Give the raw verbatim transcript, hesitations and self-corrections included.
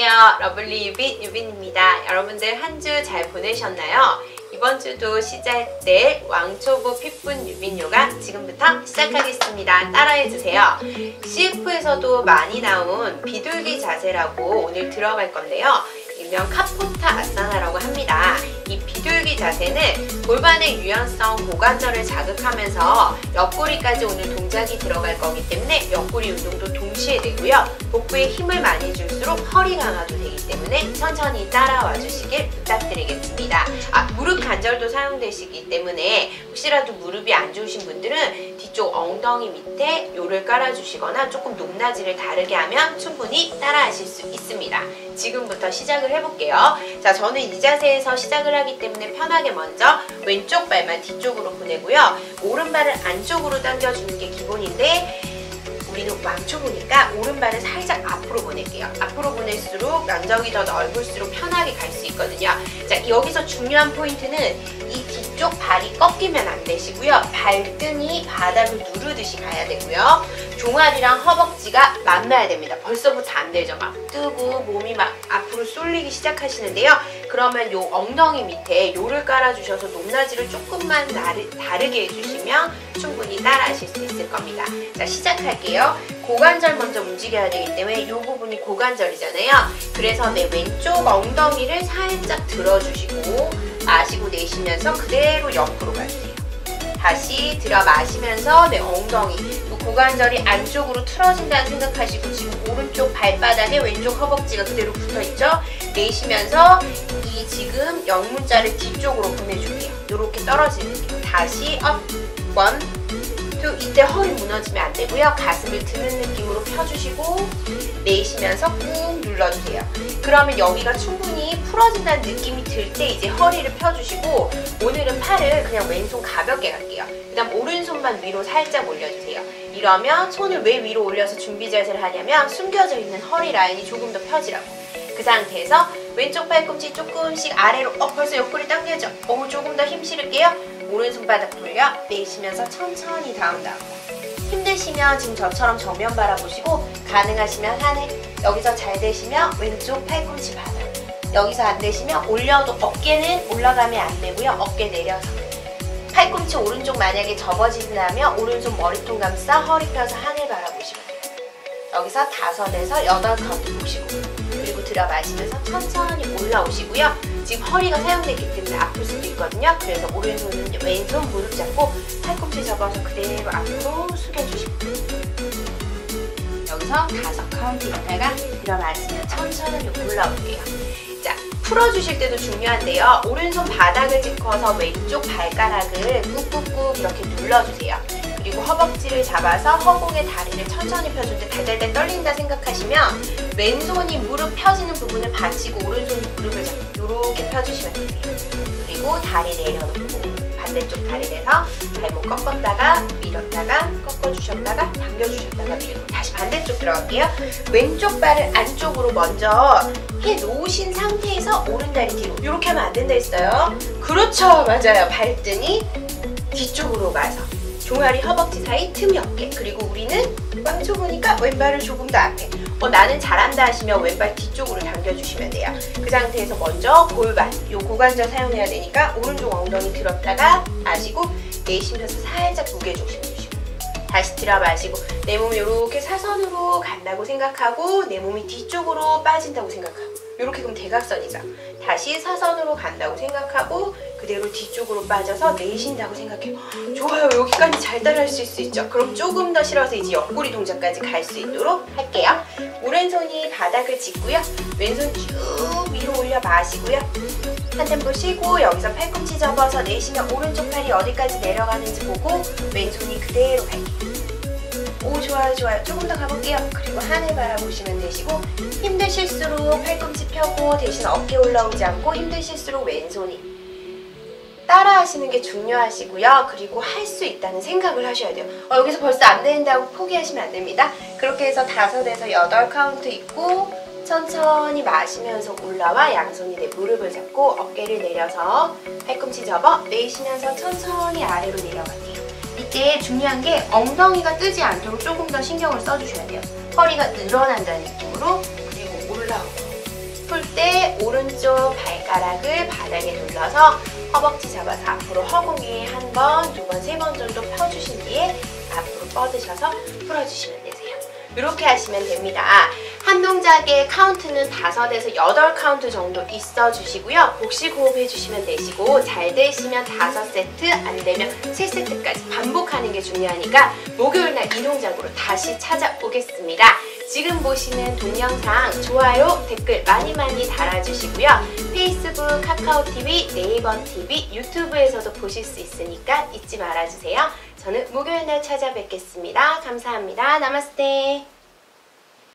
안녕하세요. 러블리 유빈, 유빈입니다. 여러분들 한 주 잘 보내셨나요? 이번 주도 시작될 왕초보 핏분 유빈 요가 지금부터 시작하겠습니다. 따라해주세요. 씨에프에서도 많이 나온 비둘기 자세라고 오늘 들어갈 건데요. 일명 카포타 아사나라고 합니다. 이 비둘기 자세는 골반의 유연성, 고관절을 자극하면서 옆구리까지 오늘 동작이 들어갈 거기 때문에 옆구리 운동도 동시에 되고요. 복부에 힘을 많이 줄수록 허리 강화도 되기 때문에 천천히 따라와 주시길 부탁드리겠습니다. 아, 무릎 관절도 사용되시기 때문에 혹시라도 무릎이 안 좋으신 분들은 뒤쪽 엉덩이 밑에 요를 깔아주시거나 조금 높낮이를 다르게 하면 충분히 따라하실 수 있습니다. 지금부터 시작을 해볼게요. 자, 저는 이 자세에서 시작을 하기 때문에 편하게 먼저 왼쪽 발만 뒤쪽으로 보내고요. 오른발을 안쪽으로 당겨주는 게 기본인데 우리는 왕초보니까 오른발을 살짝 앞으로 보낼게요. 앞으로 보낼수록 면적이 더 넓을수록 편하게 갈 수 있거든요. 자, 여기서 중요한 포인트는 이 뒤쪽 발이 꺾이면 안 되시고요. 발등이 바닥을 누르듯이 가야 되고요. 종아리랑 허벅지가 만나야 됩니다. 벌써부터 안 되죠. 막 뜨고 몸이 막 앞으로 쏠리기 시작하시는데요. 그러면 요 엉덩이 밑에 요를 깔아주셔서 높낮이를 조금만 다르, 다르게 해주시면 충분히 따라하실 수 있을 겁니다. 자, 시작할게요. 고관절 먼저 움직여야 되기 때문에 이 부분이 고관절이잖아요. 그래서 내 왼쪽 엉덩이를 살짝 들어주시고 마시고 내쉬면서 그대로 옆으로 가주세요. 다시 들어 마시면서 내 엉덩이, 고관절이 안쪽으로 틀어진다는 생각하시고 지금 오른쪽 발바닥에 왼쪽 허벅지가 그대로 붙어있죠? 내쉬면서 이 지금 영문자를 뒤쪽으로 보내줄게요. 이렇게 떨어지는 다시 업, 원, 이때 허리 무너지면 안 되고요. 가슴을 드는 느낌으로 펴주시고 내쉬면서 꾹 눌러주세요. 그러면 여기가 충분히 풀어진다는 느낌이 들 때 이제 허리를 펴주시고 오늘은 팔을 그냥 왼손 가볍게 갈게요. 그 다음 오른손만 위로 살짝 올려주세요. 이러면 손을 왜 위로 올려서 준비 자세를 하냐면 숨겨져 있는 허리 라인이 조금 더 펴지라고. 그 상태에서 왼쪽 팔꿈치 조금씩 아래로 어 벌써 옆구리 당겨져. 어 조금 더 힘 실을게요. 오른손바닥 돌려 내쉬면서 천천히 다운 다운. 힘드시면 지금 저처럼 정면 바라보시고 가능하시면 하늘. 여기서 잘 되시면 왼쪽 팔꿈치 바닥. 여기서 안 되시면 올려도 어깨는 올라가면 안 되고요. 어깨 내려서. 팔꿈치 오른쪽 만약에 접어진다면 오른손 머리통 감싸 허리 펴서 하늘 바라보시면 돼요. 여기서 다섯에서 여덟 카운트 보시고 그리고 들어 마시면서 천천히 올라오시고요. 지금 허리가 사용되기 때문에 아플 수도 있거든요. 그래서 오른손은 왼손 무릎 잡고 팔꿈치 접어서 그대로 앞으로 숙여주시고 여기서 다섯 카운트 있다가 들어 마시면 천천히 올라올게요. 자, 풀어주실 때도 중요한데요. 오른손 바닥을 짚어서 왼쪽 발가락을 꾹꾹꾹 이렇게 눌러주세요. 그리고 허벅지를 잡아서 허공에 다리를 천천히 펴줄 때 달달달 떨린다 생각하시면 왼손이 무릎 펴지는 부분을 받치고 오른손이 무릎을 잡고 이렇게 펴주시면 돼요. 그리고 다리 내려놓고 반대쪽 다리 내서 발목 꺾었다가 밀었다가 꺾어주셨다가 당겨주셨다가 밀고 다시 반대쪽 들어갈게요. 왼쪽 발을 안쪽으로 먼저 해놓으신 상태에서 오른다리 뒤로 이렇게 하면 안 된다 했어요. 그렇죠, 맞아요. 발등이 뒤쪽으로 가서 종아리 허벅지 사이 틈이 없게. 그리고 우리는 왕초보니까 왼발을 조금 더 앞에. 어, 나는 잘한다 하시면 왼발 뒤쪽으로 당겨주시면 돼요. 그 상태에서 먼저 골반, 요 고관절 사용해야 되니까 오른쪽 엉덩이 들었다가 마시고 내쉬면서 살짝 무게 중심 주시고 다시 들어 마시고 내 몸이 이렇게 사선으로 간다고 생각하고 내 몸이 뒤쪽으로 빠진다고 생각하고 이렇게 그럼 대각선이죠. 다시 사선으로 간다고 생각하고 그대로 뒤쪽으로 빠져서 내쉰다고 생각해요. 좋아요. 여기까지 잘 따라할 수 있죠. 그럼 조금 더 실어서 이제 옆구리 동작까지 갈 수 있도록 할게요. 오른손이 바닥을 짚고요. 왼손 쭉 위로 올려 마시고요. 한 템포 쉬고 여기서 팔꿈치 접어서 내쉬면 오른쪽 팔이 어디까지 내려가는지 보고 왼손이 그대로 갈게요. 오, 좋아요, 좋아요. 조금 더 가볼게요. 그리고 하늘 바라보시면 되시고 힘드실수록 팔꿈치 펴고 대신 어깨 올라오지 않고 힘드실수록 왼손이 따라 하시는 게 중요하시고요. 그리고 할 수 있다는 생각을 하셔야 돼요. 어, 여기서 벌써 안 된다고 포기하시면 안 됩니다. 그렇게 해서 다섯에서 여덟 카운트 있고 천천히 마시면서 올라와 양손이 내 무릎을 잡고 어깨를 내려서 팔꿈치 접어 내쉬면서 천천히 아래로 내려갈게요. 이때 중요한 게 엉덩이가 뜨지 않도록 조금 더 신경을 써주셔야 돼요. 허리가 늘어난다는 느낌으로 그리고 올라오고 풀 때 오른쪽 발가락을 바닥에 눌러서 허벅지 잡아서 앞으로 허공에 한 번, 두 번, 세 번 정도 펴주신 뒤에 앞으로 뻗으셔서 풀어주시면 되세요. 이렇게 하시면 됩니다. 한 동작의 카운트는 다섯에서 여덟 카운트 정도 있어주시고요. 복식 호흡 해주시면 되시고 잘 되시면 다섯 세트, 안 되면 세 세트까지 반복하는 게 중요하니까 목요일날 이 동작으로 다시 찾아오겠습니다. 지금 보시는 동영상 좋아요, 댓글 많이 많이 달아주시고요. 페이스북, 카카오티비, 네이버티비, 유튜브에서도 보실 수 있으니까 잊지 말아주세요. 저는 목요일날 찾아뵙겠습니다. 감사합니다. 나마스테.